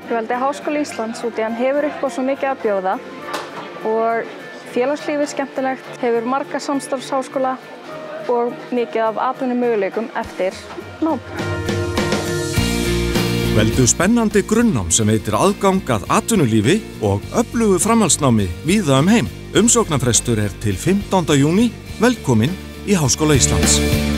Ég valdi Háskóla Íslands út í hann hefur upp á svo mikið að bjóða og félagslífið skemmtilegt, hefur marga samstarfsháskóla og mikið af atvinnumöguleikum eftir nám. Veldu spennandi grunnnám sem veitir aðgang að atvinnulífi og öflugu framhaldsnámi víða heim. Umsóknarfrestur til 15. júní. Velkomin í Háskóla Íslands.